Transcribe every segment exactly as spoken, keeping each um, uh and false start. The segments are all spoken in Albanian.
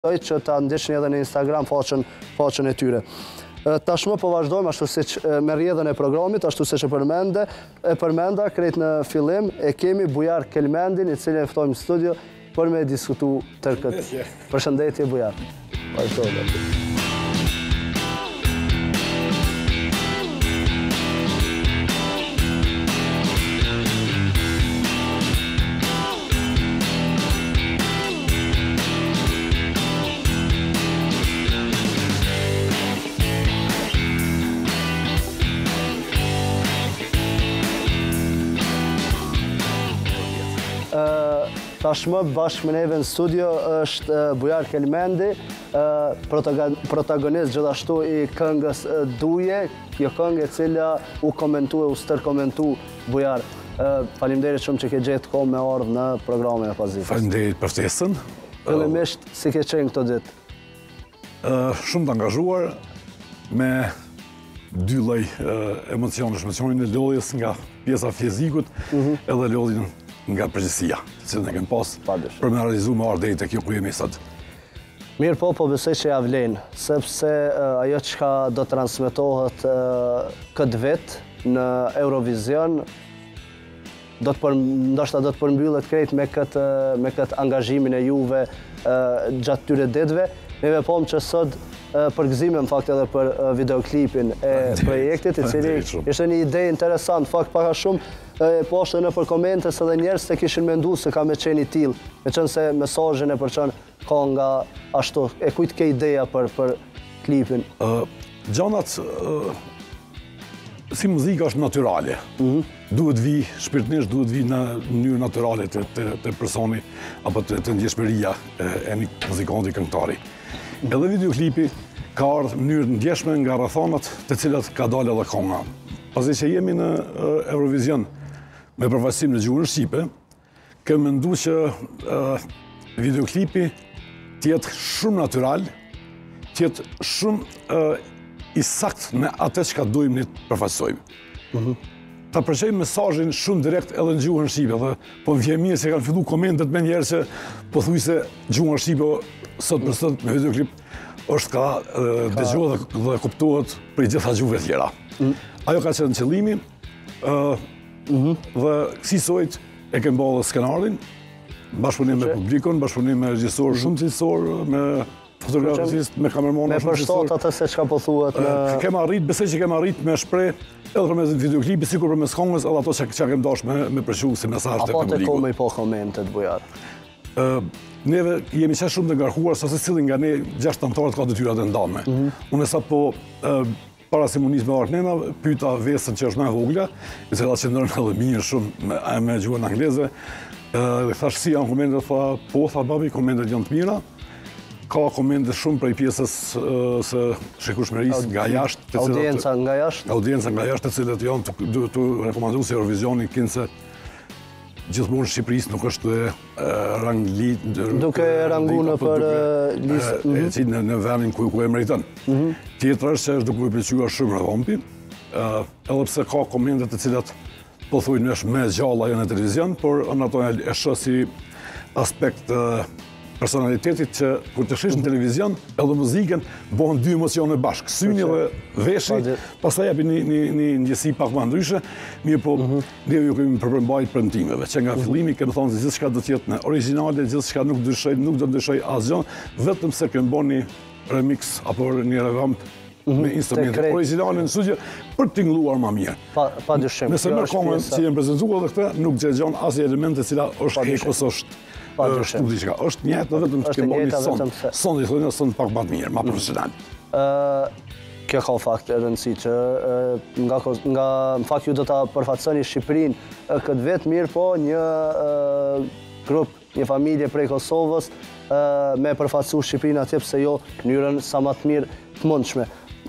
që ta ndeshni edhe në Instagram faqen, faqen e tyre. Tashmë po vazhdojmë ashtu siç me rrjedhën e programit, ashtu siç e përmende, e përmenda krejt në fillim, e kemi Bujar Kelmendin, i cili e ftojmë në studio për me diskutu tërë këtë. Përshëndetje Bujar. Vazhdojmë. Tashmë bashkë me neve në studio është Bujar Kelmendi, protagonist gjithashtu i këngës Duje, kjo këngë e cila u komentu e u stërkomentu Bujar. Faleminderit shumë që ke gjetë kohë me ardhë në programin e Pazifës. Faleminderit për ftesën. Fillimisht, si ke qenë këto ditë? Shumë të angazhuar me dy lloj emocionesh, emocionin e lodhjes nga pjesa fizikut edhe lodhjen nga përgjithësia, që ne kemi pas për me realizu me ardhej të kjo ku jemi sot. Mirë po, po besoj që ja vlen, sepse ajo që do transmetohet këtë vit në Eurovision, ndoshta do të përmbyllet krejt me këtë, me këtë angazhimin e juve gjatë tyre ditëve. Neve pom që sot përgëzime në fakt edhe për videoklipin e projektit, i cili ishte një ide interesant, fakt paka shumë po është në për komente se dhe njerës të kishin mendu se ka me qeni t'il, me qenë se mesazhin e për qenë ka nga ashtu, e kujt ke ideja për, për klipin? Gjanat, si muzika është naturale. Duhet vi shpirtnisht, duhet vi në mënyrë naturale të, të, të personi apo të, të ndjeshmëria e një muzikanti këngëtari. Edhe videoklipi ka ardhë mënyrë ndjeshme nga rrethanat të cilat ka dalë edhe konga. Pasi që jemi në Eurovision me përfaqësim në gjuhën shqipe, kem mendu që uh, videoklipi tjetë shumë natural, tjetë shumë uh, i sakt me atë që ka dojmë një të përfaqësojmë. Uh-huh. Ta përqejmë mesazhin shumë direkt edhe në gjuhën shqipe, dhe po më vjen mirë se kanë fillu komentet me njerë që po thuj se gjuhën shqipe sot për sot me videoklip është ka uh, dëgjohet dhe, dhe kuptohet për i gjitha gjuhëve tjera. Uh-huh. Ajo ka qenë qëllimi, uh, Mm -hmm. dhe kësisojt e kem bërë dhe skenarin, bashkëpunim me publikon, bashkëpunim me regjisor shumë cilësor, me fotografist, me kamermona shumë cilësor. Me përshtot atë se çka po thuhet në... Kem arrit, besoj që kem arrit me shpreh edhe për mes videoklipi, sikur për mes këngës, edhe ato që, që kem dash me, me përqu si mesazh të publikut. Apo të komë i po komentet, Bujar? Uh, neve jemi qenë shumë të ngarkuar, sa se cilin nga ne gjashtë anëtarët ka detyrat e ndame. Mm -hmm. Unë sa po... Uh, para se munis me Arknena, pyta vesën që është me vogla, i cila që ndërën edhe mirë shumë me, me gjuhën angleze. Dhe thash si janë komendet, tha, po, tha babi, komendet janë të mira. Ka komendet shumë prej pjesës së shikueshmërisë nga jashtë. Audienca nga jashtë? Audienca nga jashtë, të cilët janë të, të rekomandu se Eurovisioni kinë se gjithmonë Shqipërisë nuk është ranglit... Duke rangunë për listë... E që në vendin ku e meriton. Tjetër është që është duke pëlqyer shumë rëdhompi, edhe pse ka komentet të cilat po thujnë është me gjalla jo në televizion, por në ato e shë si aspekt personalitetit që kur të shish në televizion, edhe muzikën bëhen dy emocione bashkë, syni dhe veshi, pastaj japi një, një, një ndjesi pak më ndryshe, mirë po ne ju kemi përpërmbajt premtimeve, që nga fillimi kemi thonë se gjithçka do të jetë në origjinale, gjithçka nuk dyshoj, nuk do dyshoj asgjë, vetëm se kemi bën një remix apo një revamp me instrumente origjinale në studio për të tingëlluar më mirë. Pa, pa dyshim. Nëse më komën që jemi prezentuar edhe këtë, nuk gjejon asnjë elemente cila është heq ose është studi që ka. Është njëjtë vetëm që kemi bërë son. Son i thonë son pak më mirë, më profesional. Ë Kjo ka fakt e rëndësi që nga, nga në fakt ju do ta përfaqësoni Shqipërinë këtë vit, mirë po një grup, një familje prej Kosovës me përfaqësu Shqipërinë atje pse jo në mënyrën sa më të mirë të mundshme.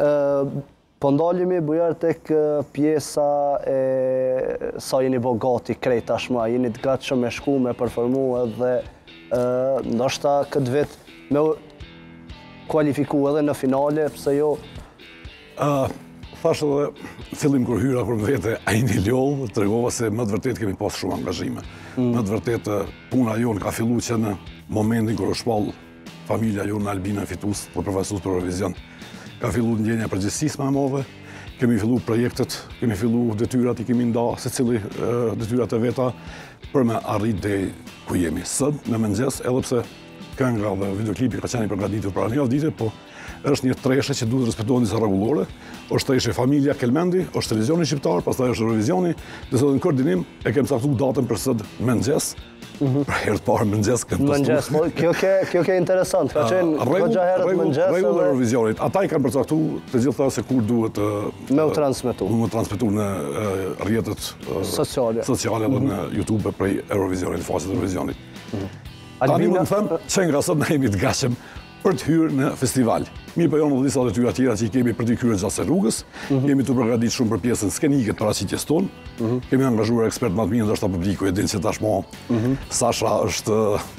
Po ndalemi, Bujar, tek pjesa e sa jeni bo gati krejt tashmë, jeni të gatshëm me shku, me performu edhe ndoshta këtë vit me kualifiku edhe në finale, pse jo? Uh, Thash edhe fillim kur hyra kur më vete ai një ljoll, tregova se më të vërtet kemi pas shumë angazhime. Mm. Më të vërtet puna jonë ka filluar që në momentin kur u shpall familja jonë Albina Fitus, për përfaqësues për Eurovision. Ka filluar ndjenja përgjegjësisë më e madhe, kemi filluar projektet, kemi filluar detyrat i kemi nda secili detyrat e veta për me arrit deri ku jemi. Sot në mëngjes, edhe pse kënga dhe videoklipi ka qenë përgatitur para një vite, po është një treshe që duhet respektohen disa rregullore. Është treshe familja Kelmendi, është televizioni shqiptar, pastaj është Eurovisioni, dhe sot në koordinim e kemi caktuar datën për sot mëngjes. Për herë të parë mëngjes këmë të Mëngjes, po kjo ke kjo ke interesant, ka qenë goxha herët mëngjes. Rregull e Eurovisionit. Ata i kanë përcaktuar të gjitha se kur duhet me u transmetu. Me u transmetu në rrjetet sociale. Sociale dhe në YouTube prej Eurovisionit, faqet e Eurovisionit. Tani më them që nga sot ne jemi të gatshëm për të hyrë në festival. Mirë po janë edhe disa detyra tjera që i kemi për të kryer gjatë rrugës. Jemi të përgatitur shumë për pjesën skenike të paraqitjes tonë. Kemi angazhuar ekspert më të mirë, ndoshta publiku e din se tashmë Sasha është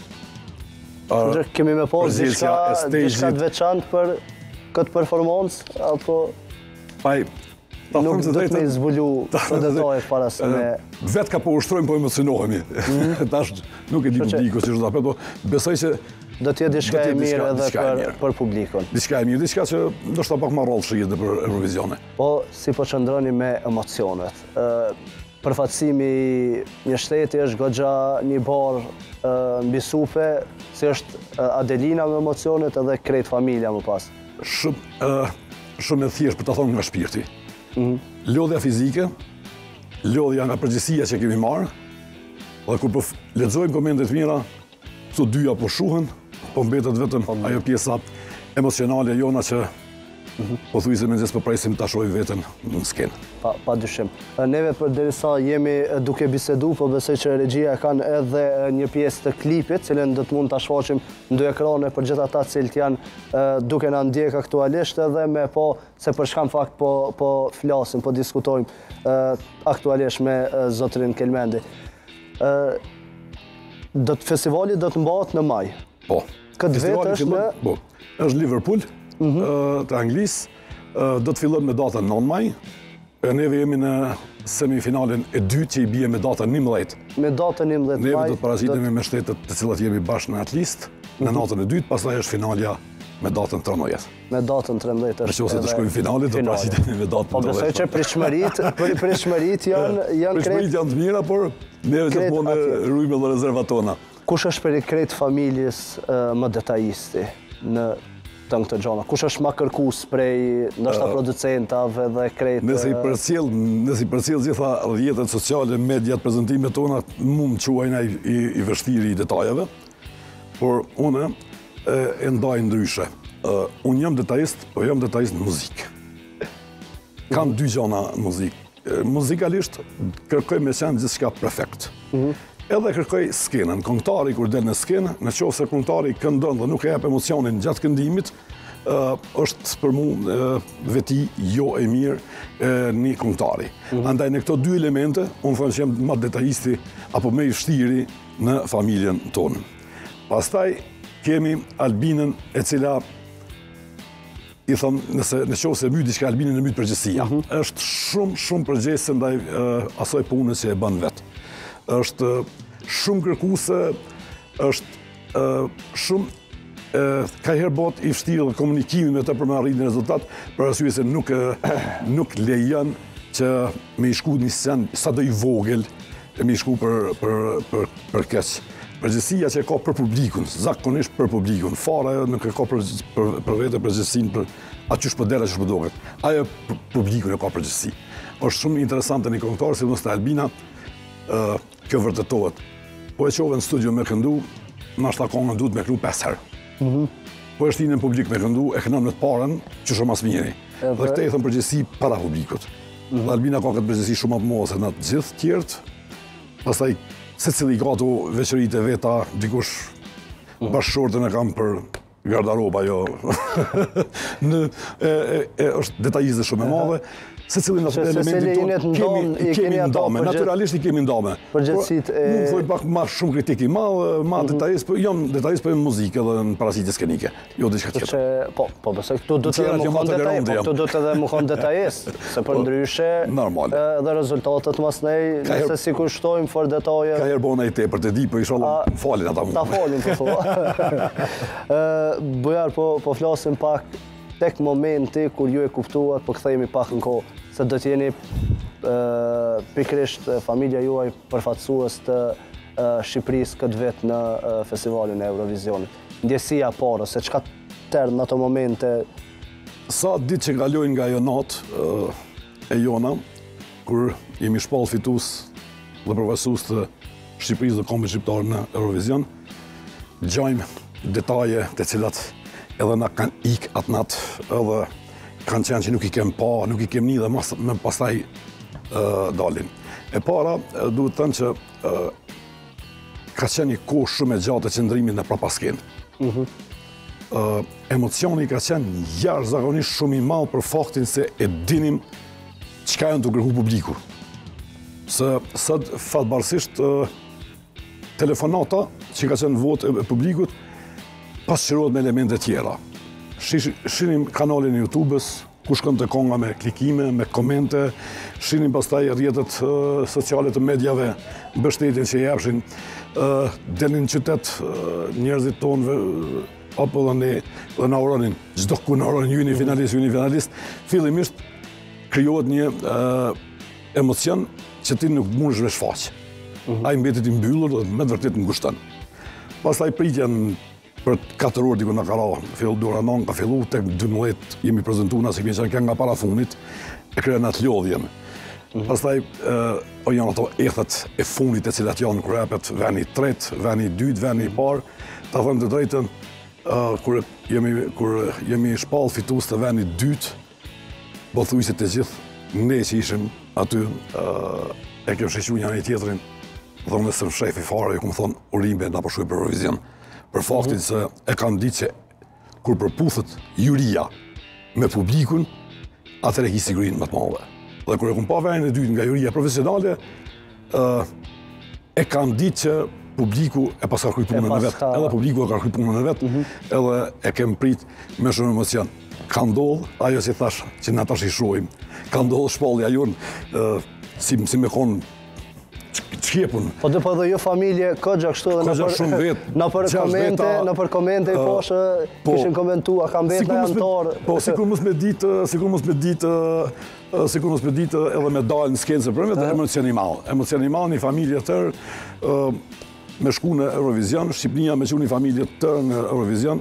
kemi me pas diçka diçka të veçantë për këtë performancë apo Paj, nuk do të më zbulu të detajet para se me vetë ka po ushtrojmë po emocionohemi. Tash nuk e di publiku si është apo, po besoj se do të jetë diçka e mirë edhe për për publikun. Diçka e mirë, diçka që ndoshta pak më rrallë shihet për Eurovisione. Po si po çndroni me emocionet. Ë përfaqësimi një shteti është goxha një barë mbi supe, si është Adelina me emocionet edhe krejt familja më pas. Shumë shumë e thjeshtë për ta thonë nga shpirti. Lodhja fizike, lodhja nga përgjegjësia që kemi marrë, dhe kur po lexojmë komentet mira, këto dyja po shuhen, po mbetet vetëm ajo pjesa emocionale jona që po thuaj se mëngjes po presim ta shohim veten në skenë. Pa, pa dyshim. Neve përderisa jemi duke bisedu, po besoj që regjia kanë edhe një pjesë të klipit, cilën do të mund ta shfaqim në dy ekrane për gjithë ata cilët janë duke na ndjek aktualisht edhe me po se për çka fakt po po flasim, po diskutojmë aktualisht me zotrin Kelmendi. Do të festivali do të mbahet në maj. Po. Këtë vetë është në po. Është Liverpool, të Anglisë, do të fillon me datën nëntë maj. Neve jemi në semifinalen e dytë që i bie me datën njëmbëdhjetë. Me datën njëmbëdhjetë maj. Neve do të parazitemi me shtetet të cilat jemi bashkë në atë në natën e dytë, pastaj është finalja me datën tretëmbëdhjetë. Me datën tretëmbëdhjetë është. Nëse të shkojmë finalit, do të parazitemi me datën tretëmbëdhjetë. Po besoj që pritshmëritë, pritshmëritë janë janë krejt. Pritshmëritë janë të mira, por neve gjithmonë rrujmë edhe rezervat tona. Kush është për i krejt familjes më detajisti në të këtë gjona? Kush është më kërkues prej ndoshta producentave dhe krejt? Nëse i përcjell, nëse i përcjell gjitha rrjetet sociale, mediat, prezantimet tona, mund të quajna i, i, i vështirë i detajeve, por unë e, e ndaj ndryshe. Uh, unë jam detajist, po jam detajist në muzikë. Kam dy gjona në muzikë. Muzikalisht kërkoj me qenë gjithçka perfekt. Edhe kërkoj skenën. Këngëtari kur del në skenë, në qoftë se këngëtari këndon dhe nuk e jep emocionin gjatë këndimit, uh, është për mua uh, veti jo e mirë uh, një këngëtari. Andaj në këto dy elemente, unë them që jam më detajisti apo më i vështiri në familjen tonë. Pastaj kemi Albinën, e cila i thon nëse në qoftë se myt diçka Albinën e myt përgjegjësia. Është shumë shumë përgjegjëse ndaj uh, asaj punës që e bën vet. Është shumë kërkuese, është uh, shumë uh, ka herë bot i vështirë dhe komunikimi me të për me arrit një rezultat, për arsye se nuk uh, nuk lejon që me i shku një sen sa do i vogël, me i shku për për për për keq. Përgjegjësia që e ka për publikun, zakonisht për publikun, fare nuk e ka për për, për vetë përgjegjësinë për aty që po dera që po duket. Ajo për publikun e ka përgjegjësi. Është shumë interesante një këngëtar si Nostra Albina. Uh, kjo vërtetohet. Po e qove në studio me këndu, nashta kongën duhet me këndu pesë herë. Mm -hmm. Po e shtinë në publik me këndu, e kënëm në të parën, që shumë mas miri. Dhe këte e thëmë përgjësi para publikut. Mm -hmm. Albina ka këtë përgjësi shumë atë mohë se në të gjithë tjertë. Pastaj, se cili ka ato veçërit e veta, dikush mm -hmm. bashkëshortën e kam për gardaroba, jo. në, e, e, e, është detajizë shumë e madhe. se cilin atë elementin tonë kemi ndame, naturalisht i kemi ndame. Përgjithësit e... Mund thoi pak ma shumë kritik i madh, ma detajist, po jam detajist për muzikë edhe në paraqitje skenike, jo diçka tjetër. Po, po, besoj këtu do të më kon detaj, po këtu do të edhe më kon detajist, se për ndryshe edhe rezultatet mas nej, nëse si kushtojmë for detaje. Ka herë bona i tepër të di, po inshallah falin ata mund. Ta falin po thua. Bujar, po flasim pak tek momenti kur ju e kuptuat, po kthehemi pak në kohë, se do të jeni pikërisht familja juaj përfaqësues të Shqipërisë këtë vit në festivalin e Eurovisionit. Ndjesia parë, se çka tërë në ato momente? Sa ditë që kalojnë nga ajo natë e jona, kur jemi shpall fitues dhe përfaqësues të Shqipërisë dhe kombit shqiptar në Eurovision, gjajmë detaje të cilat edhe na kanë ik atë natë, edhe kanë qenë që nuk i kem pa, nuk i kem një dhe mas, me pastaj uh, dalin. E para, duhet thënë që uh, ka qenë një kohë shumë e gjatë e qëndrimit në prapasken. Uh -huh. uh, emocioni ka qenë jashtëzakonisht shumë i madh për faktin se e dinim çka janë të kërku publiku. Se sot fatbarësisht uh, telefonata që ka qenë votë e publikut pasqyrohet me elemente tjera. Shinim kanalin e YouTube-s, ku shkon të konga me klikime, me komente, shinim pastaj rrjetet uh, sociale të medjave, mbështetjen që japshin, uh, delin qytet uh, njerëzit tonë, uh, apo dhe ne dhe na uronin, çdo ku na uronin, ju një finalist, ju një finalist, fillimisht krijohet një uh, emocion që ti nuk mundesh me shfaq. Uh -huh. Ai mbetet i mbyllur dhe me të vërtetë ngushton. Pastaj pritjen për katër orë diku në kara, fillu dora non, ka fillu, tek dymbëdhjetë jemi prezentuar na se kemi qenë nga para fundit, e kryen atë lodhjen. Mm -hmm. Pastaj o janë ato ethet e fundit e cilat janë kur hapet veni i tretë, veni i dytë, veni i parë, ta them të drejtën, uh, kur jemi kur jemi shpall fitues të venit i dytë, pothuajse të gjithë ne që ishim aty uh, e kem shequr njëri tjetrin, thonë se shefi fare, ku më thon Urimbe na po shkoj për Eurovision. Për faktin se e kanë ditë që kur përputhet juria me publikun, atëre ki sigurinë më të madhe. Dhe kur e kom pa venin e dytë nga juria profesionale, e kanë ditë që publiku e pas ka kry punën e vetë, edhe publiku e ka kry punën e vetë, edhe e kem prit me shumë emocion. Ka ndodhë, ajo si thash, që na tash i shohim, ka ndodhë shpallja jonë, si me konë qjepun. Po dhe po dhe jo familje, këgja kështu edhe në për komente, në për komente i poshë, kishin komentu, a kam vetë në jantarë. Po, sikur mos me ditë, sikur mos me ditë, sikur mos me ditë edhe me dalë në skenë, për me të emocion i malë. Emocion i malë, një familje tërë, me shku në Eurovision, Shqipnia me që një familje tërë në Eurovision.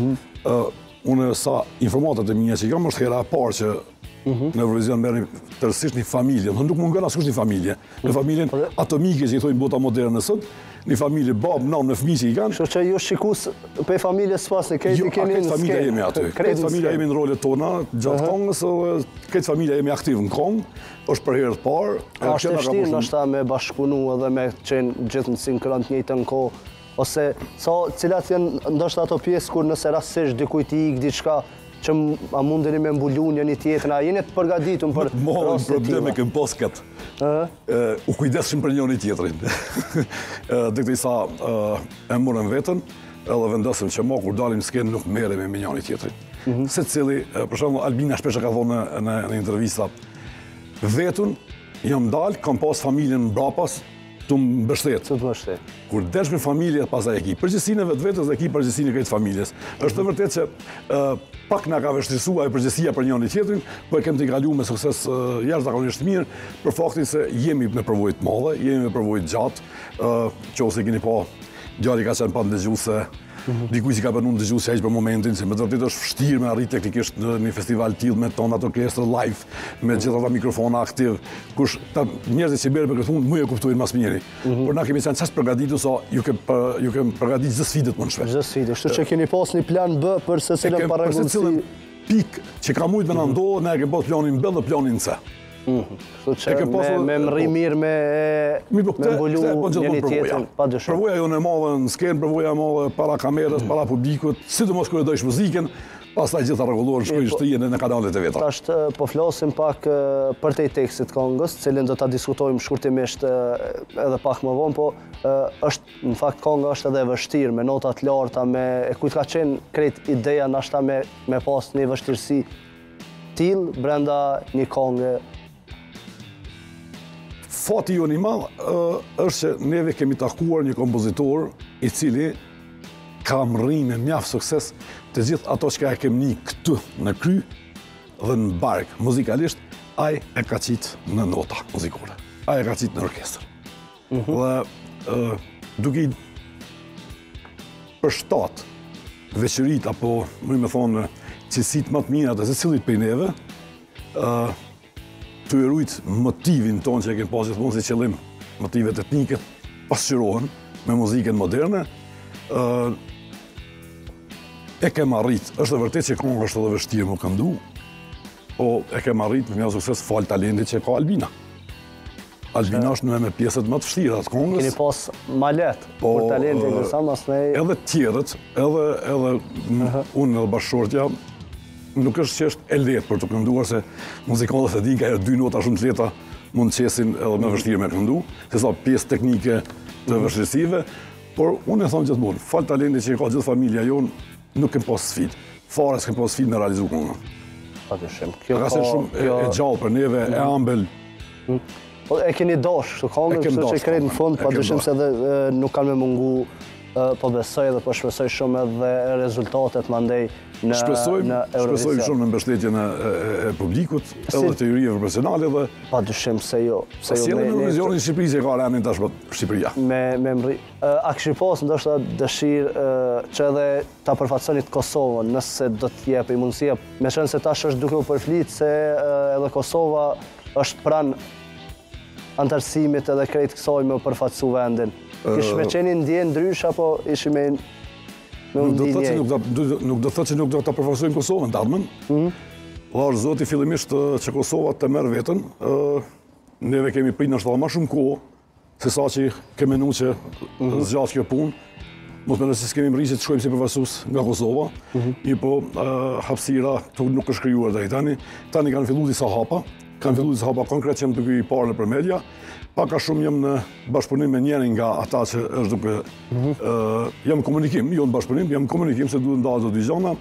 Unë sa informatat e minja që kam, është hera parë që në Eurovision merrni tërësisht një familje, nuk mungon askush një familje. Në familjen atomike që i thojnë bota moderne sot, një familje bab, nam në fëmijë që i kanë. Kështu që ju shikus pe familjes pas, ne kemi keni në familja jemi aty. Këtë familja jemi në rolet tona gjatë kongës, këtë familja jemi aktiv në kongë, është për herë të parë. Është e vështirë ndoshta me bashkëpunu edhe me qenë gjithë në sinkron të njëjtën kohë, ose sa cilat janë ndoshta ato pjesë kur nëse rastësisht dikujt i ik diçka që a mundeni me mbulun një një tjetën, a jeni të përgatitur për rastet tilla? Probleme këm pas këtë. U kujdesshim për njëri tjetrin. Dhe këtë sa e morëm vetën, edhe vendosëm që ma kur dalim skenë nuk merrem me njëri tjetrin. Se cili, për shembull, Albina shpesh ka thonë në intervista, vetun jam dalë, kam pas familjen mbrapas, të më mbështet. Të më mbështet. Kur desh me familje, pastaj e ki përgjegjësinë vetë vetës dhe ki përgjegjësinë e këtë familjes. Është të vërtetë që uh, pak na ka vështirësuar e përgjegjësia për njëri tjetrin, po e kem të kaluar me sukses uh, jashtëzakonisht mirë, për faktin se jemi në përvojë të mëdha, jemi në përvojë të gjatë, uh, qose keni pa djali ka qenë pa ndëgjuese, dikuj që ka bënë në dëgjues që për momentin, se me të vërtetë është vështirë me arrit teknikisht në një festival tillë me tonat orkestrë live, me gjithë ata mikrofona aktiv, kush ta njerëzit që bërë për këtë punë më e kuptojnë mas miri. Por na kemi qenë çast përgatitur sa ju ke ju ke përgatitur çdo sfidë të mundshme. Çdo sfidë, kështu që keni pas një plan B për secilën paraqitje. Pikë që ka mujt me na ndodhë, ne e kemi pas planin B dhe planin C. Kështu që me më rri mirë me mbulu njëri tjetrin, pa dyshim. Përvoja jo në madhe në skenë, përvoja madhe para kamerës, para publikut, sidomos kur e dojsh muzikën, pastaj gjitha rregullohen shkojnë shtrijën në kanalet e vetra. Tash po flasim pak për te tekstit këngës, cilin do ta diskutojmë shkurtimisht edhe pak më vonë, po është në fakt kënga është edhe e vështirë me nota të larta, me e kujt ka qenë krejt ideja nashta me me pas një vështirësi tillë brenda një këngë. Fati jo një madh është që neve kemi takuar një kompozitor i cili ka mrri me mjaft sukses të gjithë ato që e kemi një këtu në kry dhe në bark muzikalisht, ai e ka qit në nota muzikore, ai e ka qit në orkestër. Dhe duke i përshtat veçërit apo më me thonë cilësit më të mira të secilit prej neve, të erujt motivin tonë që e kemë pas gjithmonë si qëllim, motivet etnike, pasqyrohen me muzikën moderne, e kemë arrit, është e vërtet që këngë është edhe vështirë më këndu, po e kemë arrit me mjaft sukses falë talentit që ka Albina. Albina është në me pjesët më të vështira të këngës. Keni pas ma letë, për talentit në sa mas nej... Edhe tjerët, edhe, edhe unë edhe bashkëshortja, nuk është që është e letë për të kënduar, se muzikanët e din ka e dy nota shumë të leta mund të qesin edhe me vështirë me këndu, se sa pjesë teknike të vështirësive, por unë e thonë gjithmonë, falë talentit që ka gjithë familja jonë, nuk kem pas sfidë. Fare s'kem pas sfidë me realizu këngën. Patyshim. Ka qenë shumë e gjallë për neve, e ambël. Po e keni dash këtë këngën, kështu që krejt në fund, patyshim se edhe nuk kanë me mungu, po besoj dhe po shpresoj shumë edhe rezultatet mandej në Eurovision. Shpresoj shumë në mbështetjen e publikut, edhe të jurive profesionale dhe... Patyshim se jo. Si edhe në Eurovisionin Shqipëri që ka renin tash Shqipëria. Me mri. A kështu pas ndoshta dëshirë që edhe ta përfaqësonit Kosovën, nëse do të jepi mundësia, me qenë se tash është duke u përflitë se edhe Kosova është pranë antarësimit edhe krejt kësaj me u përfaqësu vendin. Kish me qeni ndjenë ndrysh, apo ishi me Nuk do të thotë që nuk do të përfaqësojmë Kosovën, të ardhmen. Po është zoti fillimisht që Kosova të merë vetën. Neve kemi pritë nështë dhe ma shumë kohë, se sa që kemi menu që zgjatë kjo punë. Mos me nëse s'kemi mri që të shkojmë si përfaqësues nga Kosova. I po hapësira nuk është krijuar dhe i tani. Tani kanë fillu disa hapa. Kanë fillu disa hapa konkret që jam duke i parë në për media. Paka shumë jam në bashkëpunim me njërin nga ata që është duke... Jam komunikim, jo në bashkëpunim, jam komunikim se duhet ndalë të dy gjana.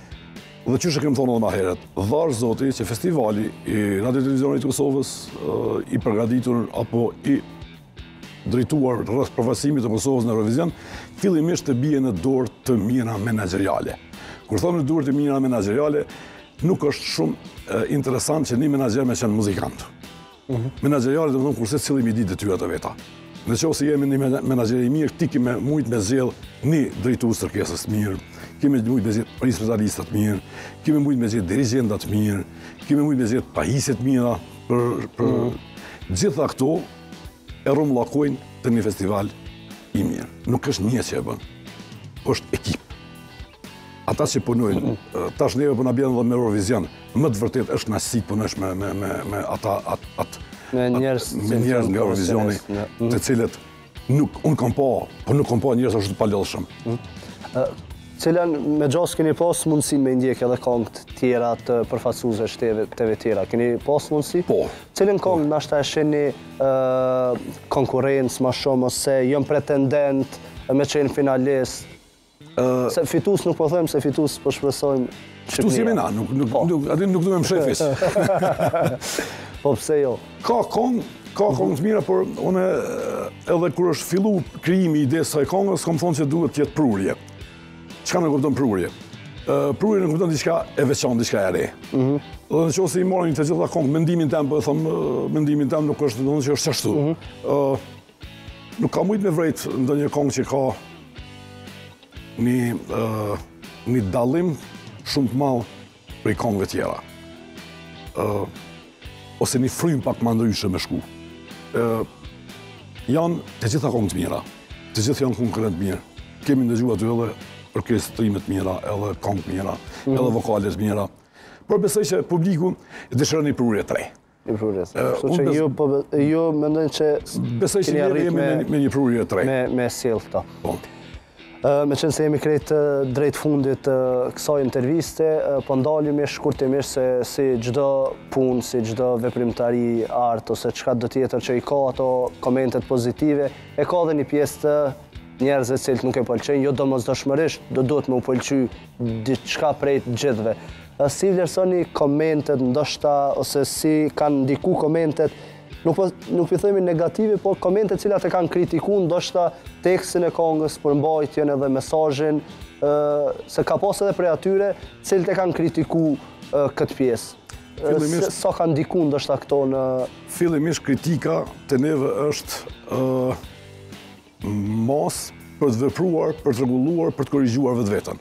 Dhe qështë e kemë thonë edhe ma heret, dharë zoti që festivali i Radio Televizionit të Kosovës i përgatitur apo i drejtuar rreth përfaqësimit të Kosovës në Eurovision, fillimisht të bie në dorë të mira menaxheriale. Kur thonë në dorë të mira menaxheriale, nuk është shumë interesant që një menaxher me qenë muzikant. Menaxheriale do të thonë kurse cili mi ditë detyrat e veta. Në qoftë se jemi një menaxher i mirë, ti kemi mujt me zgjedh një drejtues të orkestrës të mirë, kemi mujt me zgjedh instrumentalista të mirë, kemi mujt me zgjedh dirigjenta të mirë, kemi mujt me zgjedh pajisje të mira për për gjitha këto e rrumbullakojnë të një festival i mirë. Nuk është një që e bën, është ekip. Ata që punojnë, tash neve po na bjen edhe me Eurovision, më të vërtet është kënaqësi të punosh me me me me ata atë me njerëz me njerëz nga Eurovisioni, të cilët nuk un kam pa, po nuk kam pa njerëz ashtu të palodhshëm. Cilën me gjas keni pas mundësinë me ndjek edhe këngë të tjera të përfaqësuesve shteve të tjera. Keni pas mundësi? Po. Cilën këngë ndoshta e shihni konkurrencë më shumë ose jam pretendent me qenë finalist? Se fitus nuk po them se fitus po shpresojmë Shqipëria. Fitus jemi na, nuk nuk aty nuk duhem shefis. Po pse jo? Ka këngë, ka këngë të mira, por unë edhe kur është fillu krijimi i idesë së këngës, kam thonë se duhet të jetë prurje. Çka më kupton prurje? Prurje nuk kupton diçka e veçantë, diçka e re. Ëh. Dhe nëse i marrin të gjitha këngë, mendimin tim po e them, mendimin tim nuk është domosdoshmë që është ashtu. Ëh. Nuk ka mujt me vrejt ndonjë këngë që ka një një dallim shumë të madh prej këngëve tjera. Ëh. Ose një frym pak më ndryshe me shku. Ëh. Janë të gjitha këngë të mira. Të gjithë janë konkurrent mirë. Kemi ndëgjuar aty edhe orkestrime të mira, edhe këngë të mira, edhe vokale të mira. Por besoj që publiku dëshiron një prurje të re. një prurjes. Eh, Kështu unë që bes- ju, po, ju mendojnë që Besoj që keni ne arrit jemi me, me një prurje të tre. me, me sjell këto. Po. Uh, me qenë se jemi krejt uh, drejt fundit uh, kësaj interviste, uh, po ndalim e shkurtimisht se si çdo punë, si çdo veprimtari, art ose çka do tjetër që i ka ato komentet pozitive, e ka edhe një pjesë të njerëzve cilët nuk e pëlqejnë, jo domosdoshmërisht, do duhet me u pëlqy diçka prej të gjithëve. Uh, si vlerësoni komentet, ndoshta ose si kanë ndiku komentet, Nuk, po, nuk i themi negative, po komente cilat e kanë kritiku, ndoshta tekstin e këngës, përmbajtjen edhe mesazhin, se ka pas edhe prej atyre cilët e kanë kritiku këtë pjesë. Se, sa kanë ndiku ndoshta këto në... Fillimisht kritika të neve është uh, mas për të vepruar, për të rregulluar, për të korrigjuar vetë vetën.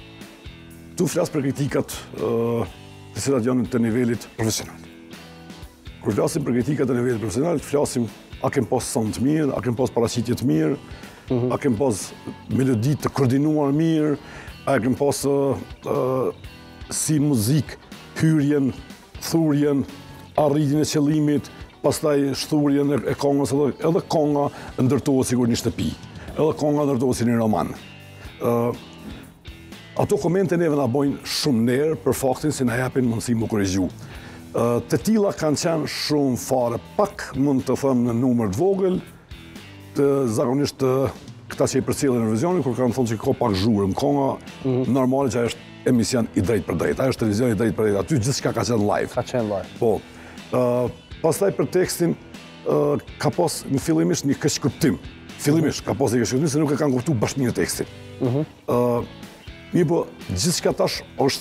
Tu flas për kritikat uh, të cilat janë të nivelit profesional. Kur flasim për kritikat e nivelit profesional, flasim a kem pas son të mirë, a kem pas paraqitje të mirë, mm-hmm. a kem pas melodi të koordinuar mirë, a kem pas uh, uh, si muzik hyrjen, thurjen, arritjen e qëllimit, pastaj shthurjen e, e këngës, edhe, edhe kënga ndërtohet sikur një shtëpi, edhe kënga ndërtohet si një roman. Uh, ato komente neve na bojnë shumë nerë për faktin se na japin mundësi më korrigju. Të tilla kanë qenë shumë fare, pak mund të thëmë në numër të vogël, të zakonisht të këta që i përcjellin në Eurovizionin, kur kanë thonë që ka pak zhurë në konga, mm-hmm. normale që është emision i drejt për drejt, ajo është televizion i drejt për drejt, aty gjithçka ka qenë live. Ka qenë live. Po. Uh, pastaj për tekstin, uh, ka pas në fillimisht një keq kuptim. Fillimisht ka pas një keq kuptim se nuk e kanë kuptuar bashkëmirë tekstin. Mm-hmm. uh, Mirë po, gjithçka tash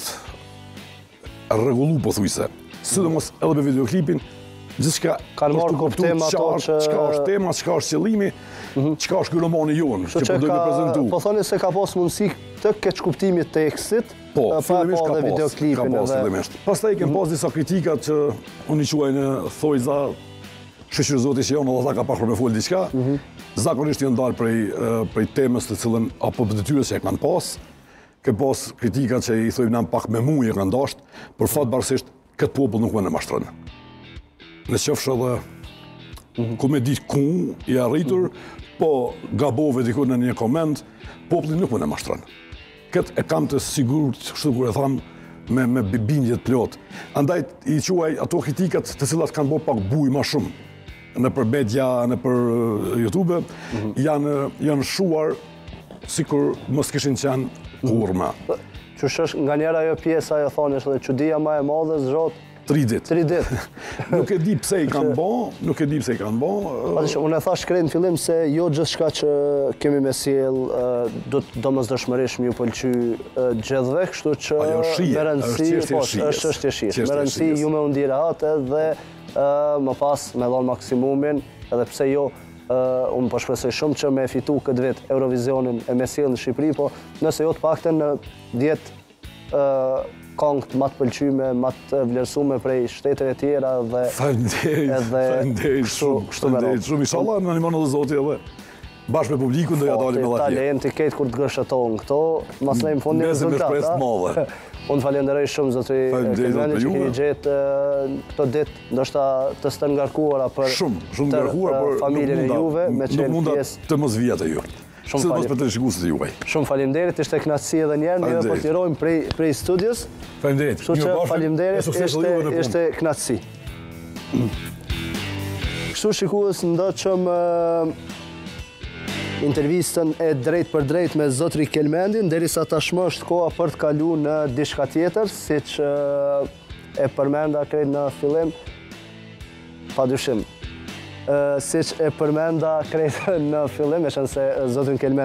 është rregullu pothuajse. Sidomos edhe me videoklipin, gjithçka kanë marrë kuptim ato që çka është tema, çka është qëllimi, çka është ky romani jon, që po do të prezantu. Po thoni se ka pas mundësi të keq kuptimit tekstit, po, pa fillimisht pa ka edhe pas, videoklipin ka pas fillimisht. Pastaj kem pas disa kritika që unë i quaj në thojza shoqërzoti që janë, edhe ata ka pasur me fol diçka. Zakonisht janë dalë prej prej temës të cilën apo detyrës që e kanë pas. Ke pas kritika që i thojmë na pak me muje kanë dashur, por fatbarësisht këtë popull nuk më në mashtron. Në qofsh edhe ku me ditë ku i arritur, po gabove dikur në një koment, populli nuk më në mashtron. Këtë e kam të sigurt, kështu kur e tham, me, me bindje të plot. Andaj i quaj ato kritikat të cilat kanë bërë pak buj ma shumë, në për media, në për YouTube, mm-hmm. janë, janë shuar sikur mos kishin qenë kurma. Qësh është nga njëra ajo pjesa ajo thonë është dhe çudia më e madhe zhrot tri ditë. tri ditë. Nuk e di pse i kanë bë, nuk e di pse i kanë bë. Patjetër, unë e thash krejt në fillim se jo gjithçka që kemi me sjell do të domosdoshmërisht më ju pëlqy gjithëve, kështu që me rëndësi, po, është çështje shije. Me rëndësi ju më u ndiratë dhe më pas me dhon maksimumin, edhe pse jo Uh, unë po shpresoj shumë që me fitu këtë vit Eurovisionin e me sjell në Shqipëri, po nëse jo të paktën në dhjetë uh, këngët më të pëlqyme, më të vlerësume prej shteteve tjera dhe Faleminderit, faleminderit shumë, faleminderit shumë. Inshallah na ndihmon edhe Zoti edhe bashkë me publikun do ja dalim edhe atje. Talenti këtë kur të gërshëton këto, mas ne në fund një rezultat. Unë falenderoj shumë zotri Kelmendi që keni gjetë këto ditë, ndoshta të stë ngarkuara për shumë, shumë ngarkuar, por familjen e juve, me nuk munda të mos vijat e ju. Shumë falim. Për të shikuesit e juaj. Shumë faleminderit, ishte kënaqësi edhe një herë, ne po t'lirojmë prej prej studios. Faleminderit. Kështu që faleminderit, ishte ishte kënaqësi. Kështu shikues, ndoqëm intervistën e drejt për drejt me zotri Kelmendin, derisa tashmë është koha për të kaluar në diçka tjetër, siç e përmenda krejt në fillim, padyshim. Siç e përmenda krejt në fillim, me qenë se zotrin Kelmendi